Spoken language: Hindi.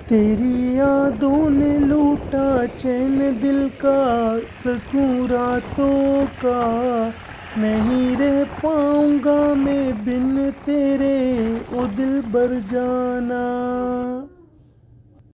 तेरी यादों ने लूटा चैन दिल का, सकूं रातों का। नहीं रह पाऊंगा मैं बिन तेरे, ओ दिल बर जाना।